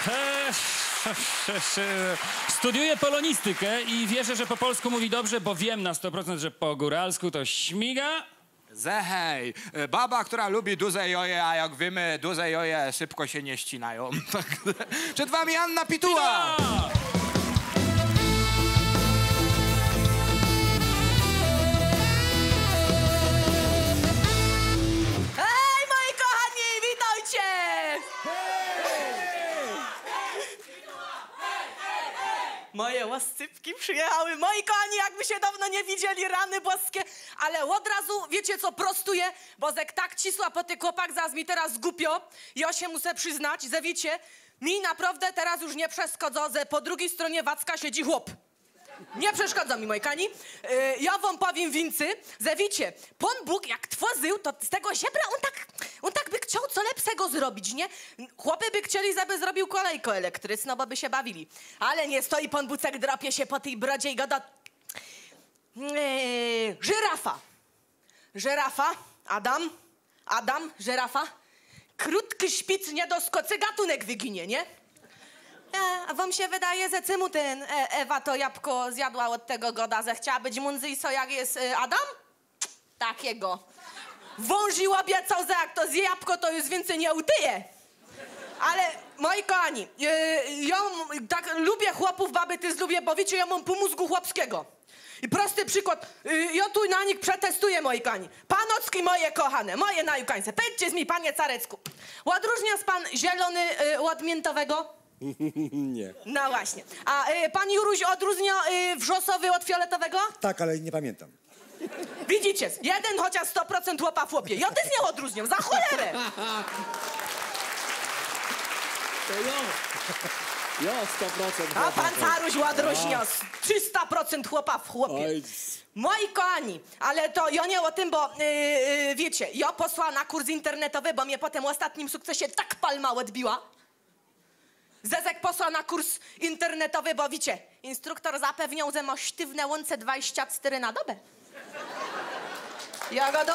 Studiuję polonistykę i wierzę, że po polsku mówi dobrze, bo wiem na 100%, że po góralsku to śmiga. Zehej, baba, która lubi duże joje, a jak wiemy, duże joje szybko się nie ścinają. Przed wami Anna Pituła! Hej, moi kochani, witajcie! Moje łascypki przyjechały. Moi kochani, jakby się dawno nie widzieli, rany boskie. Ale od razu, wiecie co, prostuję, bo zek tak cisła po tych chłopak, zaraz mi teraz głupio. Ja się muszę przyznać, że wiecie, mi naprawdę teraz już nie przeszkadza, że po drugiej stronie Wacka siedzi chłop. Nie przeszkadza mi, moi kochani. Ja wam powiem wincy, że wiecie, Pan Bóg jak tworzył, to z tego ziebra on tak by chciał co lepszego zrobić, nie? Chłopy by chcieli, żeby zrobił kolejkę elektryczną, bo by się bawili. Ale nie stoi Pan Bucek, drapie się po tej brodzie i gada... Żyrafa. Żyrafa. Adam, żyrafa. Krótki szpic nie doskoczy, gatunek wyginie, nie? A wam się wydaje, że czemu ten Ewa to jabłko zjadła od tego goda, że chciała być mądrzejsza jak jest Adam? Takiego. Wążył obiecał, że jak to zje jabłko, to już więcej nie utyje. Ale, moi kochani, ja tak lubię chłopów, baby też lubię, bo wiecie, ja mam pół mózgu chłopskiego. I prosty przykład, ja tu na nich przetestuję, moi kochani. Panocki moje kochane, moje najukańce. Powiedzcie mi, panie Carecku, odróżnia pan zielony od miętowego? Nie. No właśnie. A pan Juruś odróżnia wrzosowy od fioletowego? Tak, ale nie pamiętam. Widzicie, jeden chociaż 100% chłopa w chłopie. Ja też nie odróżniam, za cholerę! To ja 100%. A pan Caruś odróżnia 300% chłopa w chłopie. Oj. Moi kochani, ale to ja nie o tym, bo wiecie, ja posłała na kurs internetowy, bo mnie potem w ostatnim sukcesie tak palma odbiła. Zezek posłał na kurs internetowy, bo wiecie, instruktor zapewniał, że ma sztywne łące 24 na dobę. Jagodą?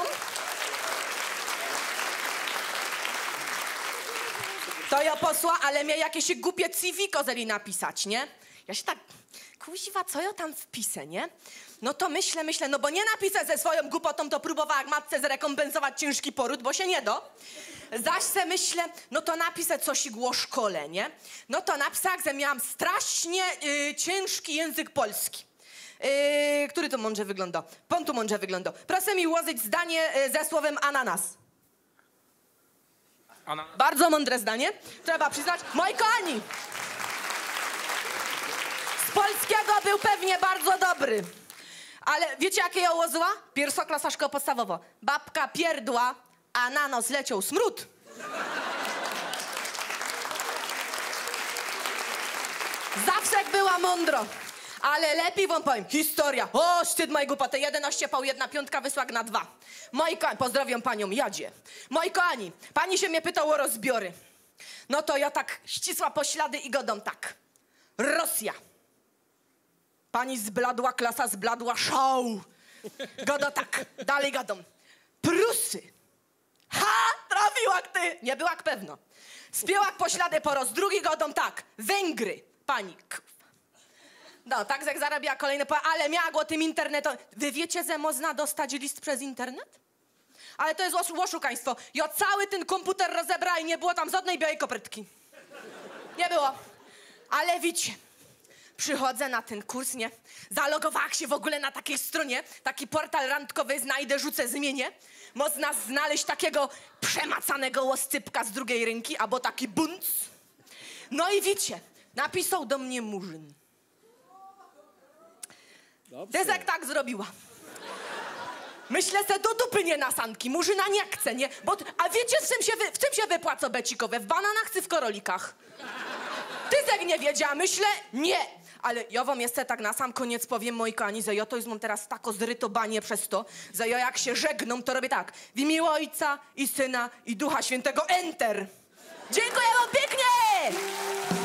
To ja posła, ale mnie jakieś głupie CV kozeli napisać, nie? Ja się tak, kuźwa, co ja tam wpisę, nie? No to myślę, no bo nie napisać ze swoją głupotą, to próbowała jak matce zrekompensować ciężki poród, bo się nie do. Zaś se myślę, no to napisać coś o szkole, nie? No to napisać, że miałam strasznie ciężki język polski. Który to mądrze wygląda? Pan tu mądrze wygląda. Proszę mi ułożyć zdanie ze słowem ananas. Bardzo mądre zdanie. Trzeba przyznać. Moi kochani! Z polskiego był pewnie bardzo dobry. Ale wiecie, jakie ja ułożyła? Pierwszoklasa szkoła podstawowa. Babka pierdła, a na nos leciał smród. Zawsze była mądro. Ale lepiej wam powiem, historia. O, szczyt mojej głupoty. 11 pał, 1 piątka, wysłak na 2. Moi kochani, pozdrawiam panią Jadzie. Moi kochani, pani się mnie pytał o rozbiory. No to ja tak ścisła poślady i godam tak. Rosja. Pani zbladła, klasa zbladła, show. Goda tak, dalej godą. Prusy. Ha, trafiłak ty. Nie byłak pewno. Spięłak poślady po roz. Drugi godą tak. Węgry. Pani, no, tak jak zarabia kolejne, ale miała go tym internetem. Wy wiecie, że można dostać list przez internet? Ale to jest oszukaństwo. Ja cały ten komputer rozebrała i nie było tam żadnej białej koprytki. Nie było. Ale wiecie, przychodzę na ten kurs, nie? Zalogowałam się w ogóle na takiej stronie, taki portal randkowy, znajdę, rzucę, zmienię. Można znaleźć takiego przemacanego łoscypka z drugiej ręki, albo taki bunc. No i wiecie, napisał do mnie Murzyn. Dezek tak zrobiła. Myślę se, do dupy nie na sanki, Murzyna nie chce, nie? Bo, a wiecie, w czym się wypłaca becikowe? W bananach czy w korolikach? Dezek nie wiedziała, myślę, nie. Ale ja wam jeszcze tak na sam koniec powiem, moi kochani, że ja to już mam teraz tako zrytobanie przez to, że ja jak się żegnam, to robię tak. W imię Ojca i Syna i Ducha Świętego, enter. Dziękuję wam pięknie!